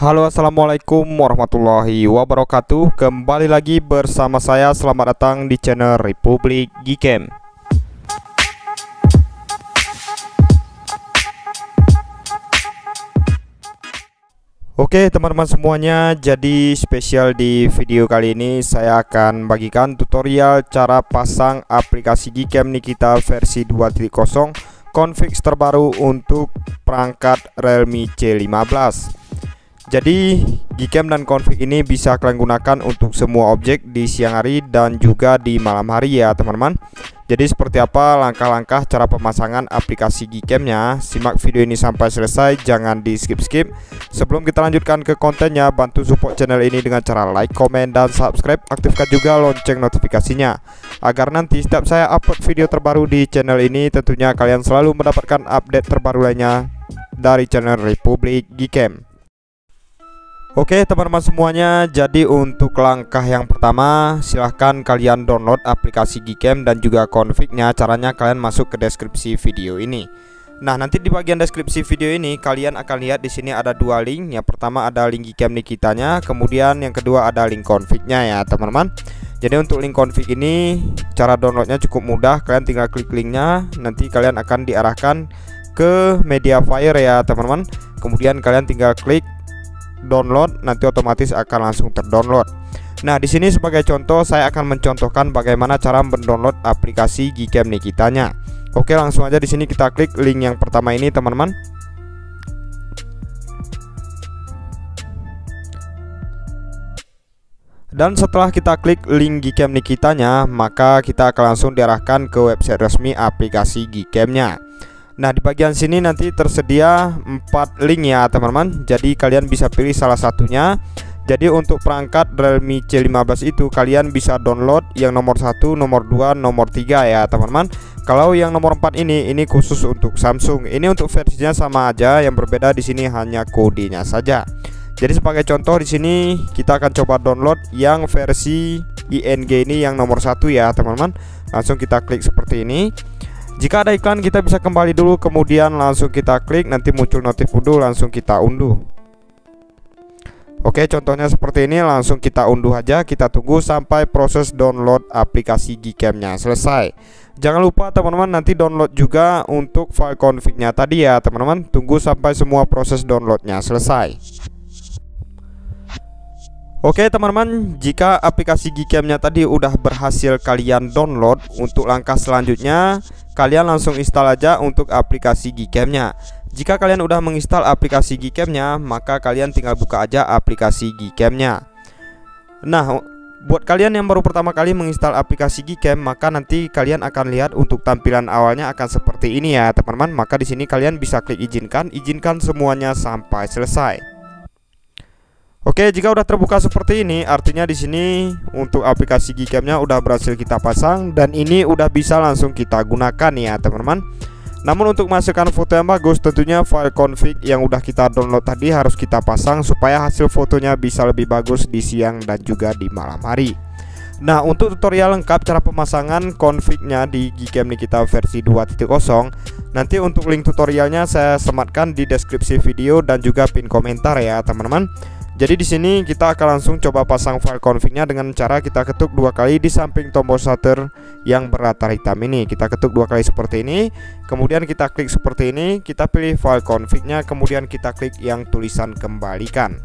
Halo, assalamualaikum warahmatullahi wabarakatuh. Kembali lagi bersama saya. Selamat datang di channel Republik Gcam. Oke teman-teman semuanya, jadi spesial di video kali ini saya akan bagikan tutorial cara pasang aplikasi Gcam Nikita versi 2.0 config terbaru untuk perangkat Realme C15. Jadi Gcam dan config ini bisa kalian gunakan untuk semua objek di siang hari dan juga di malam hari ya teman-teman. Jadi seperti apa langkah-langkah cara pemasangan aplikasi Gcam-nya? Simak video ini sampai selesai, jangan di skip-skip. Sebelum kita lanjutkan ke kontennya, bantu support channel ini dengan cara like, komen, dan subscribe. Aktifkan juga lonceng notifikasinya agar nanti setiap saya upload video terbaru di channel ini, tentunya kalian selalu mendapatkan update terbaru lainnya dari channel Republik Gcam. Oke teman-teman semuanya, jadi untuk langkah yang pertama silahkan kalian download aplikasi Gcam dan juga config-nya. Caranya kalian masuk ke deskripsi video ini. Nah, nanti di bagian deskripsi video ini kalian akan lihat di sini ada dua link. Yang pertama ada link Gcam Nikitanya, kemudian yang kedua ada link config-nya ya teman-teman. Jadi untuk link config ini cara downloadnya cukup mudah. Kalian tinggal klik linknya, nanti kalian akan diarahkan ke Mediafire ya teman-teman. Kemudian kalian tinggal klik download, nanti otomatis akan langsung terdownload. Nah, di sini sebagai contoh saya akan mencontohkan bagaimana cara mendownload aplikasi Gcam Nikitanya. Oke, langsung aja di sini kita klik link yang pertama ini, teman-teman. Dan setelah kita klik link Gcam Nikitanya, maka kita akan langsung diarahkan ke website resmi aplikasi Gcam-nya. Nah, di bagian sini nanti tersedia 4 link ya teman-teman. Jadi kalian bisa pilih salah satunya. Jadi untuk perangkat Realme C15 itu kalian bisa download yang nomor 1, nomor 2, nomor 3 ya teman-teman. Kalau yang nomor 4 ini khusus untuk Samsung. Ini untuk versinya sama aja, yang berbeda di sini hanya kodenya saja. Jadi sebagai contoh di sini kita akan coba download yang versi ING ini yang nomor 1 ya teman-teman. Langsung kita klik seperti ini. Jika ada iklan kita bisa kembali dulu, kemudian langsung kita klik, nanti muncul notif unduh, langsung kita unduh. Oke, contohnya seperti ini, langsung kita unduh aja. Kita tunggu sampai proses download aplikasi Gcam-nya selesai. Jangan lupa teman-teman nanti download juga untuk file config-nya tadi ya teman-teman. Tunggu sampai semua proses downloadnya selesai. Oke teman-teman, jika aplikasi Gcam-nya tadi udah berhasil kalian download, untuk langkah selanjutnya kalian langsung install aja untuk aplikasi Gcam-nya. Jika kalian udah menginstal aplikasi Gcam-nya, maka kalian tinggal buka aja aplikasi Gcam-nya. Nah, buat kalian yang baru pertama kali menginstal aplikasi Gcam, maka nanti kalian akan lihat untuk tampilan awalnya akan seperti ini ya teman-teman. Maka di sini kalian bisa klik izinkan semuanya sampai selesai. Oke, jika udah terbuka seperti ini, artinya di sini untuk aplikasi Gcam-nya udah berhasil kita pasang dan ini udah bisa langsung kita gunakan ya teman-teman. Namun untuk masukkan foto yang bagus, tentunya file config yang udah kita download tadi harus kita pasang supaya hasil fotonya bisa lebih bagus di siang dan juga di malam hari. Nah, untuk tutorial lengkap cara pemasangan config-nya di Gcam Nikita versi 2.0, nanti untuk link tutorialnya saya sematkan di deskripsi video dan juga pin komentar ya teman-teman. Jadi di sini kita akan langsung coba pasang file config-nya dengan cara kita ketuk 2 kali di samping tombol shutter yang berlatar hitam ini. Kita ketuk 2 kali seperti ini, kemudian kita klik seperti ini, kita pilih file config-nya, kemudian kita klik yang tulisan kembalikan.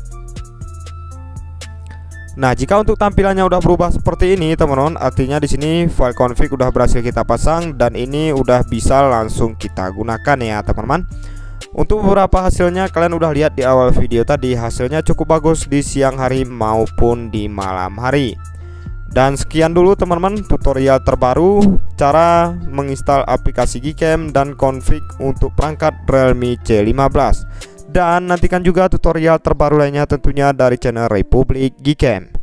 Nah, jika untuk tampilannya udah berubah seperti ini teman-teman, artinya di sini file config udah berhasil kita pasang dan ini udah bisa langsung kita gunakan ya teman-teman. Untuk beberapa hasilnya kalian udah lihat di awal video tadi, hasilnya cukup bagus di siang hari maupun di malam hari. Dan sekian dulu teman-teman tutorial terbaru cara menginstal aplikasi Gcam dan config untuk perangkat Realme C15. Dan nantikan juga tutorial terbaru lainnya tentunya dari channel Republik Gcam.